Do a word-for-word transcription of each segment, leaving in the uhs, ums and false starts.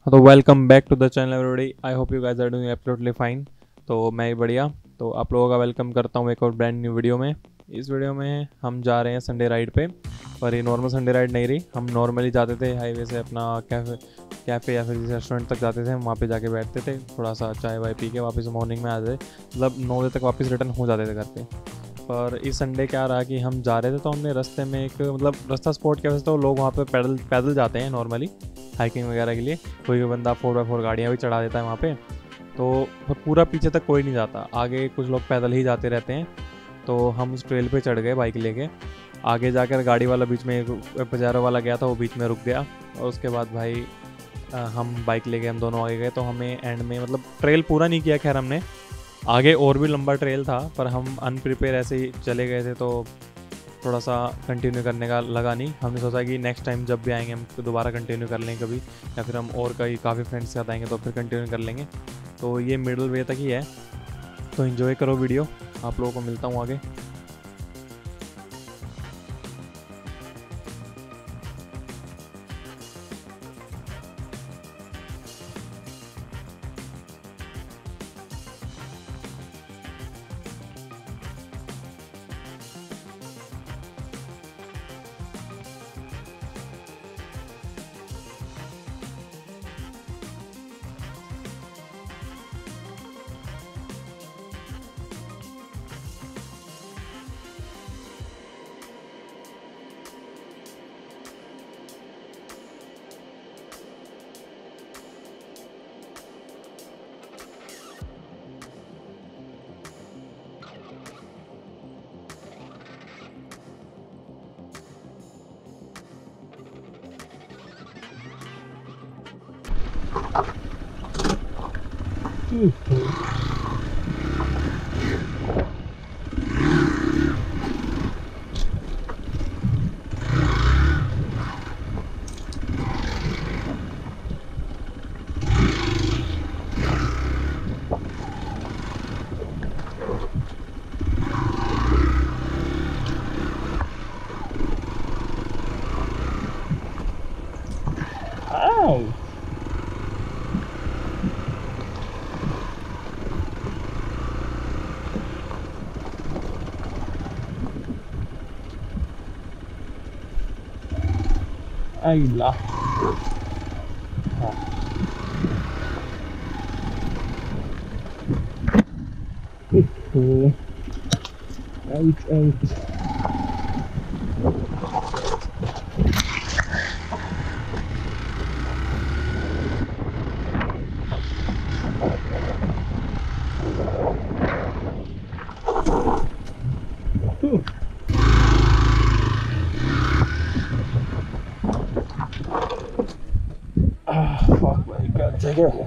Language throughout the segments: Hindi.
तो welcome back to the channel everybody. I hope you guys are doing absolutely fine. तो मैं भी बढ़िया। तो आप लोगों का वेलकम करता हूँ एक और ब्रांड न्यू वीडियो में। इस वीडियो में हम जा रहे हैं संडे राइड पे, पर ये नॉर्मल संडे राइड नहीं रही। हम नॉर्मली जाते थे हाईवे से अपना कैफ़े कैफ़े या फिर जिस रेस्टोरेंट तक जाते थे, हम वहाँ पे जाके बैठते थे, थोड़ा सा चाय वाय पी के वापस मॉर्निंग में आ जाते, मतलब नौ बजे तक वापस रिटर्न हो जाते थे घर पे। पर इस संडे क्या रहा कि हम जा रहे थे तो हमने रास्ते में एक मतलब रास्ता स्पॉट क्या वैसे तो लोग वहाँ पे पैदल पैदल जाते हैं नॉर्मली हाइकिंग वगैरह के लिए। कोई कोई बंदा फोर बाई फोर गाड़ियाँ भी चढ़ा देता है वहाँ पे। तो पर पूरा पीछे तक कोई नहीं जाता, आगे कुछ लोग पैदल ही जाते रहते हैं। तो हम उस ट्रेल पे चढ़ गए बाइक लेके। आगे जाकर गाड़ी वाला बीच में एक पजारो वाला गया था, वो बीच में रुक गया। और उसके बाद भाई अ, हम बाइक लेके हम दोनों आगे गए। तो हमें एंड में मतलब ट्रेल पूरा नहीं किया, खैर हमने आगे और भी लंबा ट्रेल था, पर हम अनप्रिपेयर ऐसे ही चले गए थे, तो थोड़ा सा कंटिन्यू करने का लगा नहीं। हमने सोचा कि नेक्स्ट टाइम जब भी आएंगे हम तो दोबारा कंटिन्यू कर लेंगे कभी, या फिर हम और कई काफ़ी फ्रेंड्स के साथ आएंगे तो फिर कंटिन्यू कर लेंगे। तो ये मिडल वे तक ही है, तो इन्जॉय करो वीडियो। आप लोगों को मिलता हूँ आगे। Ow! Ay, la. Okay. Ouch, ouch. Whew. Ah, fuck my god, take it.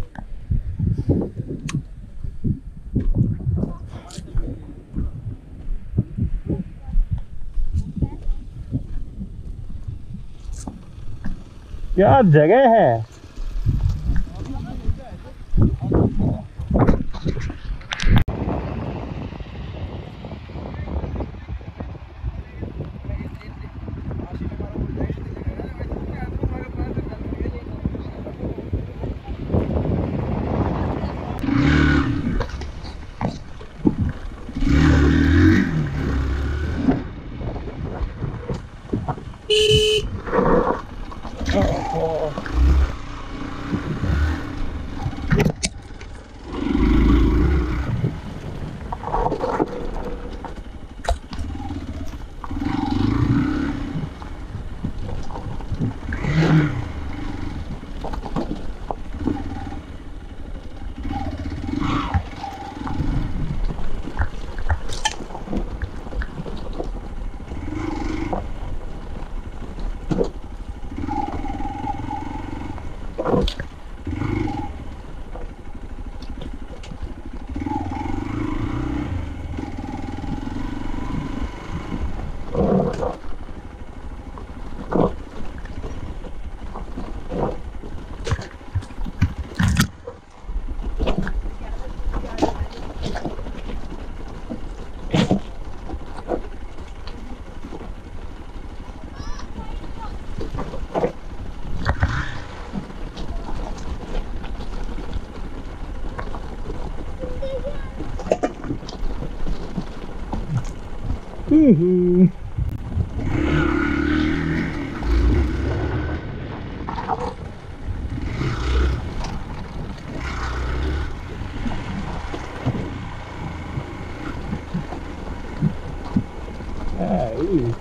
क्या जगह है। Woohoo! Right.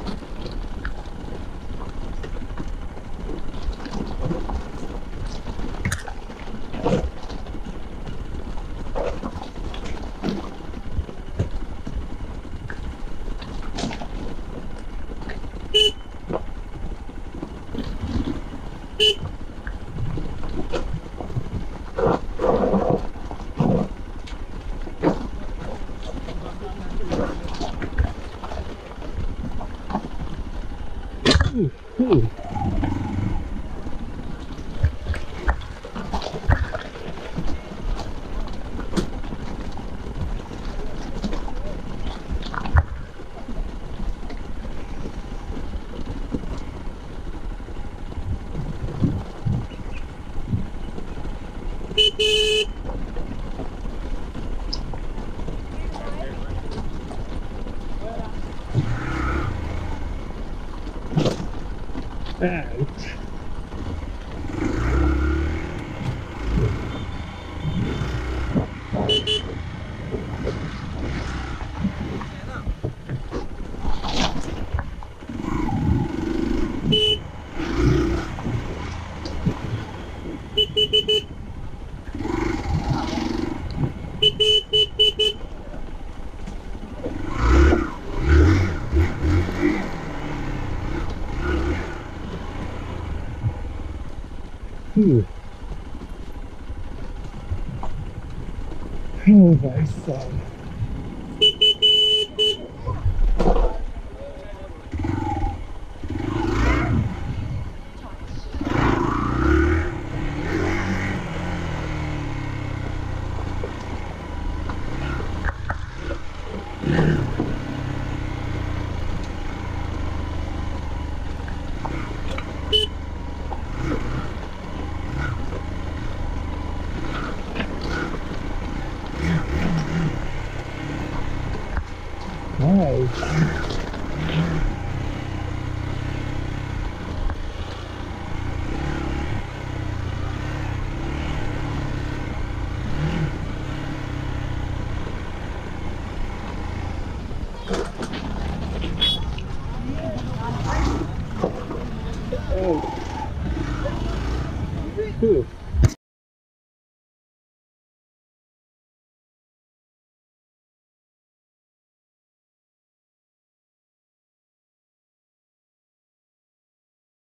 Ooh. Ouch. Ooh. Oh my son. Nice. Oh. Ooh.